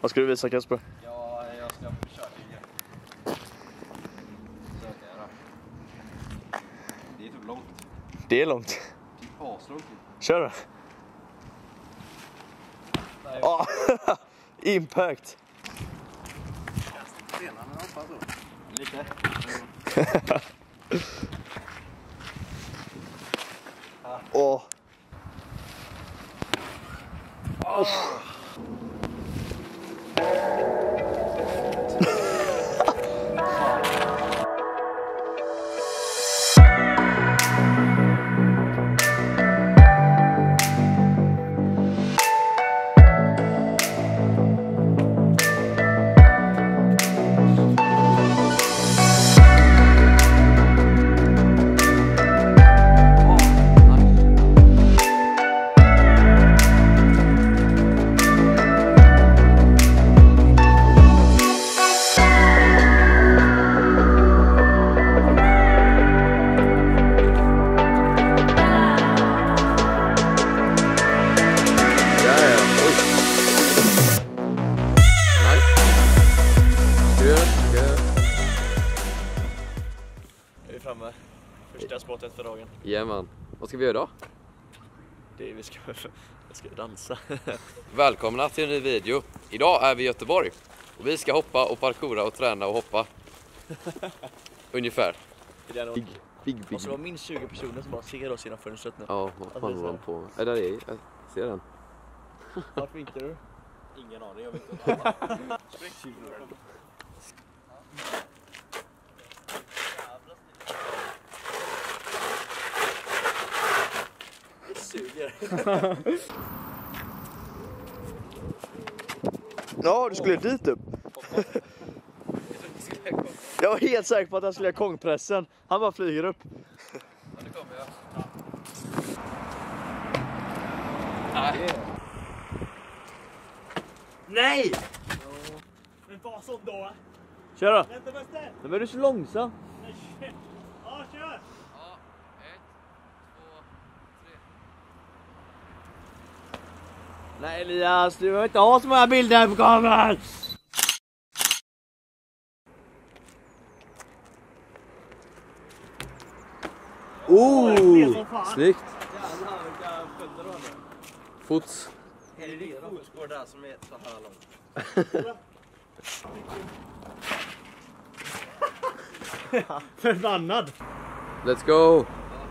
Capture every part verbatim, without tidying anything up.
Vad ska du visa, Kasper? Ja, jag ska försöka. Söka då. Det är typ långt. Det är långt. Typ aslångt. Kör då. Oh, impact. Lite. Åh. Oh. Framme. Första spottet för dagen. Jajamän. Vad ska vi göra då? Det är, vi ska, vi ska dansa. Välkomna till en ny video. Idag är vi i Göteborg. Och vi ska hoppa och parkoura och träna och hoppa. Ungefär. Det Big, big, big. Och så var minst tjugo personer som bara ser oss genom fönstret nu. Ja, vad fan håller de på? Är det det? Jag ser den. Vart vinkar du? Ingen aning, jag vet inte. Ja, du skulle dit upp. Jag var helt säker på att han skulle göra kongpressen. Han bara flyger upp. Ja, det kommer jag. Nej. Nej! Men bara sån då. Kör då. Vänta, vänta. Men är du så långsam? Ja, kör. Ja, ett, två, tre. Nej Elias, du vill inte ha så många bilder här på kameran. Oh, snyggt. Fots. Är det din fotspår där som är så här långt? Förbannad. Let's go.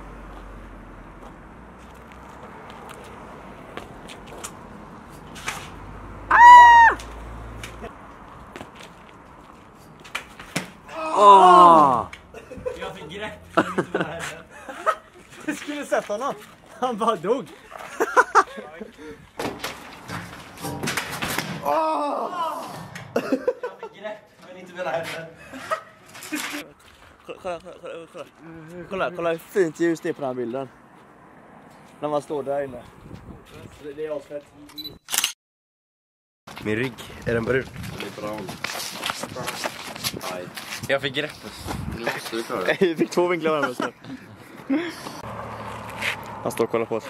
Ah! Jag fick grepp. Du skulle sett honom. Han bara dog. Ah! Jag fick grepp, men inte med händer. Kolla, kolla, kolla, kolla. Kolla, kolla hur fint ljus det är på den här bilden. När man står där inne. Det, det är asfett. Min rygg, är den brun? Det är bra. Nej. Jag fick grepp. Nu måste du klara det. Vi fick två vinklar med oss nu. Han står och kollar på oss.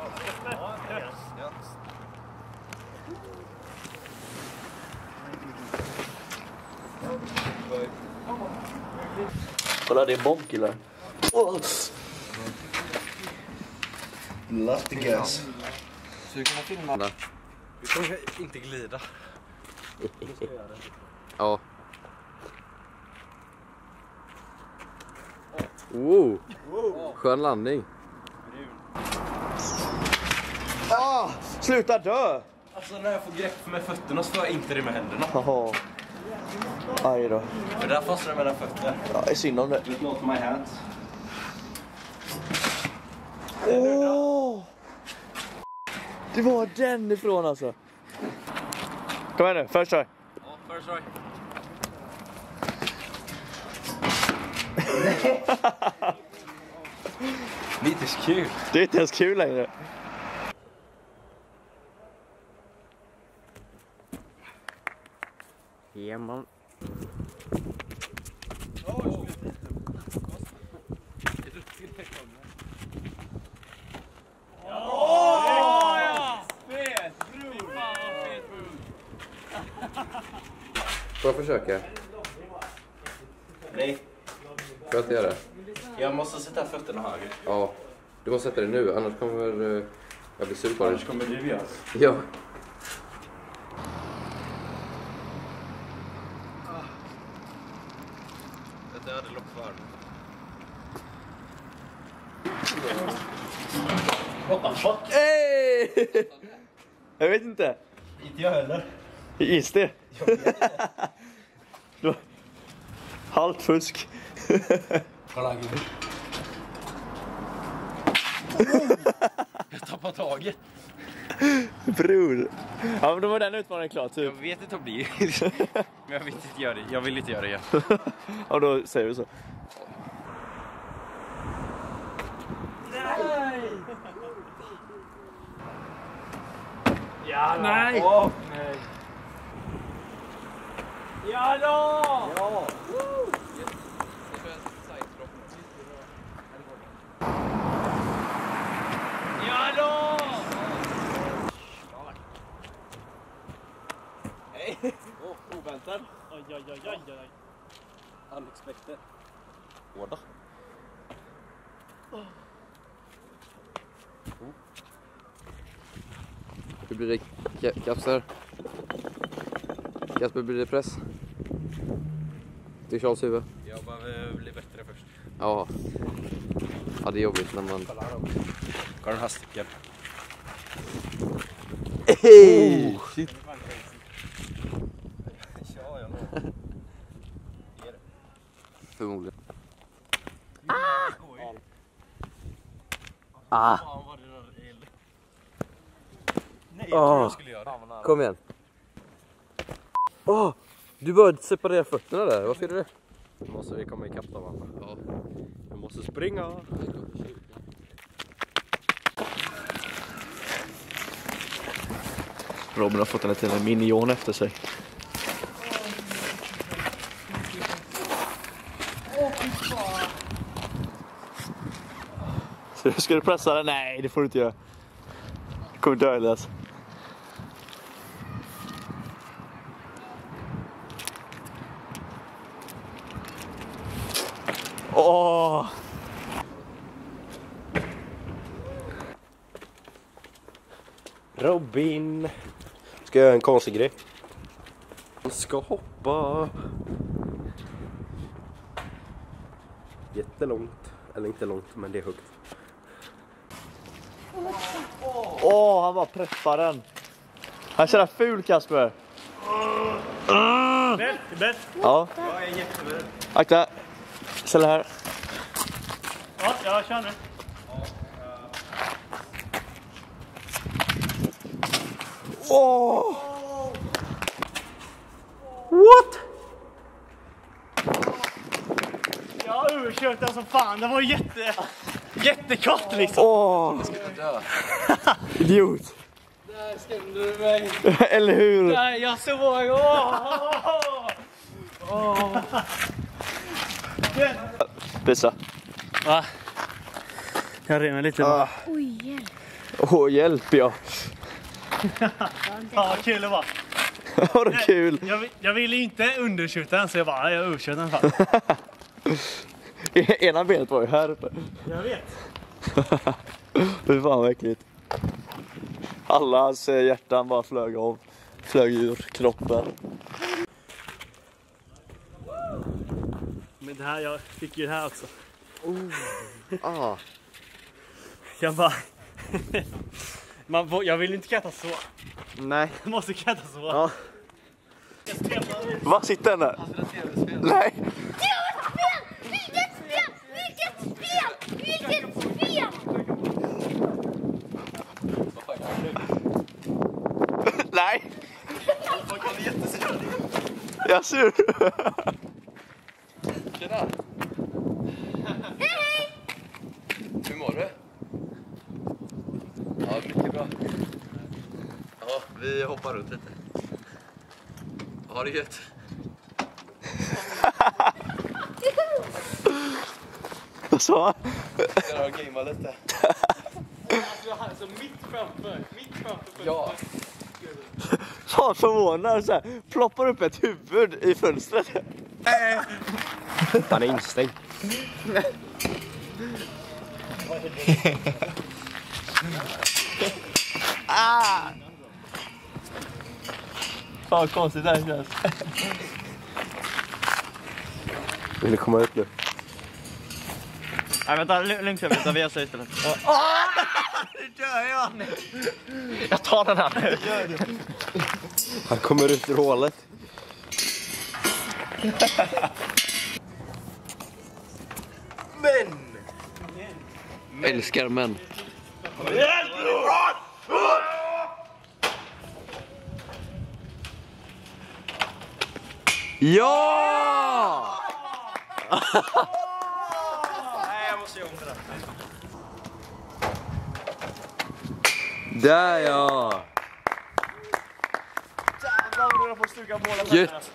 Kolla, det är bombkillar. Oh. Last gas. Så du kan filma. Vi kommer inte glida. Ja. Wow. Skön landning. Ah, sluta dö! Alltså när jag får grepp med fötterna så får jag inte det med händerna. Jaha. Aj då. Och där fastnar jag mellan fötter. Ja, det är synd om det. It's not my hands. Åh! Det var den ifrån alltså. Kom igen nu, först try. Ja, first try. Det är inte så kul. Det är inte ens kul längre. Ja, man. Får jag försöka? Nej, Får jag inte göra det? jag måste sätta fötterna högre. Ja. Du måste sätta det nu, annars kommer eh, jag bli sur på dig. Annars kommer du göra. Ja. Jag hade lopp kvar. What the fuck? Hey! Jag vet inte. Inte jag heller. Gis det? Du- Halvt fusk. Kolla gud. Jag tappar taget. Bror. Ja, men då var den utmaningen klar typ. Jag vet inte om det men jag vill inte göra det. Jag vill inte göra det igen. Ja, då säger vi så. Ja, nej! Åh, nej. Ja då! Ja! Ja då! Hej! Oh, oväntad. Oj, oj, oj, oj, oj. Unexpected. Hårda. Hur blir det Ka- Kasper? Kasper, blir det press? Till Charles huvud? Jag behöver bli bättre först. Ja. Ja, det är jobbigt när man... Kolla här också. Kolla den här sticken. Hey! Shit. Ja, jag lovar. Ge det. Förmodligen. Ah. Fan vad det där är. Nej, Ah. jag tror jag skulle göra det. Kom igen. Åh! Du började separera fötterna där. Varför gjorde du det? Nu måste vi komma ikapp då, va? Ja. Vi måste springa. Robin har fått en liten minion efter sig. Så ska du pressa den? Nej, det får du inte göra. Du kommer dö, Elias. Åh! Robin. Ska jag göra en konstig grej? Jag ska hoppa. Jättelångt. Eller inte långt, men det är högt. Åh, han var preppar den. Han känner ful, Kasper. Beredd? Beredd? Ja. Jag är jätteberedd. Akta. Ställ här. Ja, jag kör nu. Åh! What? Jag urkört den som fan. Det var jätte... Jättekort liksom. Åh! Idiot. Där stämde du mig. Eller hur? Nej, jag såg. Åh! Åh! Visa. Va? Jag rev mig lite. Ah. Oj, hjälp. Åh, hjälp ja. Ja, vad kul det var. Var det kul? Jag, vill- jag ville inte underskjuta den så jag bara, jag urkört den fan. Ena benet var ju här uppe. Jag vet. Fy fan vad äckligt. Alla hans eh, hjärtan bara flög av. Flög ur kroppen. Men det här, jag fick ju det här också. Ah. Jag bara... Man, får- jag vill inte katta så. Nej. Jag måste katta så. Ja. Vad sitter den där? Nej. Vilket spel! Vilket spel! Vilket spel! Nej. Jag är sur. Tjena! Hur mår du? Ja, mycket bra. Ja, vi hoppar runt lite. Ha det gött. Vad sa han? Ska du ha gamea lite? Alltså mitt framför. Mitt framför. Ja. Fan förvånad så här. Ploppar upp ett huvud i fönstret. Han är instängd. Ah! Fan konstigt det här känns. Vill du komma ut nu? Nej vänta, lugnt vänta, vi gör så istället. Det gör jag! Jag tar den här. Gör det. Han kommer ut ur hålet. Men! Älskar män. Ja! Nej, jag måste göra om det där. Där ja! Jävlar vad du får stuga målen. Gött!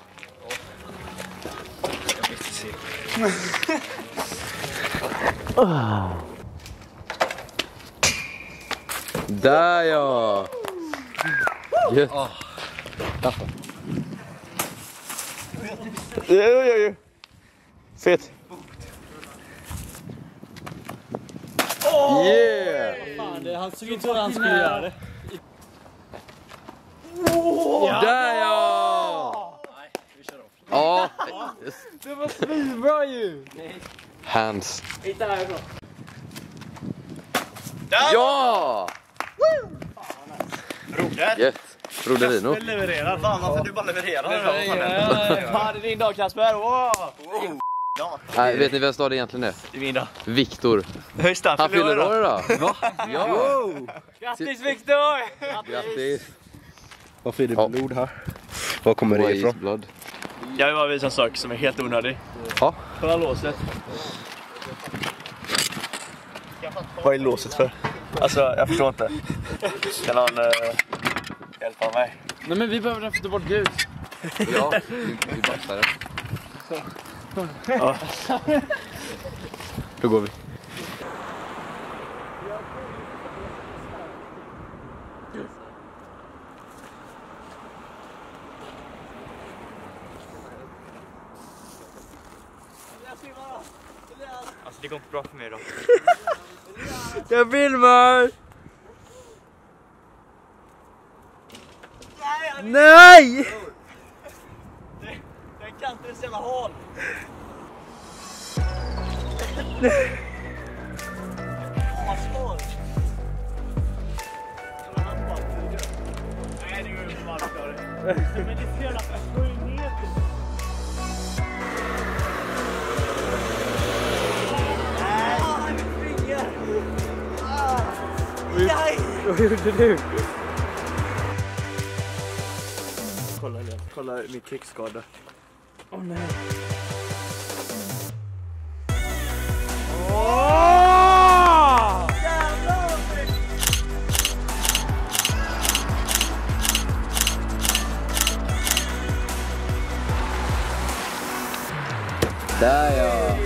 Där ja! Gött! Jo, jo, jo. Fett. Yeah! Fan, det, han såg inte hur han skulle göra det. Där ja! Ja! Det var svinbra ju! Hands. Inte härifrån. Ja! Broder. Gött! Broderino. Kasper levererar. Fan, varför du bara levererar? Fan, det är din dag Kasper. Wow! Nej, vet ni vem stad det egentligen är? Det är min dag. Viktor. Höjst Han fyller år idag. Va? Ja! Grattis Viktor! Grattis! Varför är det Ja. blod här? Var kommer det ifrån? Blood. Jag vill bara visa en sak som är helt onödig. Ja. Kolla låset. Vad är låset för? Alltså, jag förstår inte. Kan någon uh, hjälpa mig? Nej men vi behöver den för att ta bort grus. Ja, vi, vi bastar det. Ja. Då går vi. Alltså det går inte bra för mig då. Jag filmar! Nej! Den kanten är så jävla hal. Vad svårt. Nej, det går ju inte bara att göra det. Men det är så jävla meter. Nej, han springer. Nej! Vad gjorde du? Kolla nu, kolla min krigsskada. Åh nej. Åh! Jävlar! Där ja!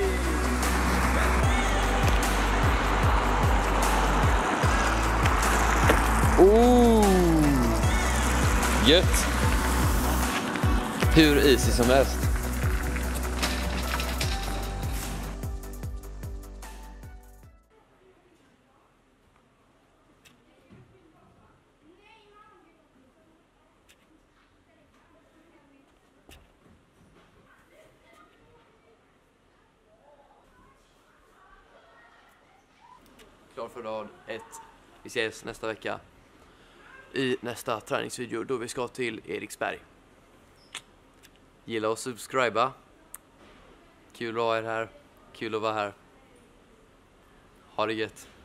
Oh! Gött! Hur easy som helst. Klar för dag ett. Vi ses nästa vecka i nästa träningsvideo då vi ska till Eriksberg. Gilla och subscriba. Kul att ha er här. Kul att vara här. Ha det gött.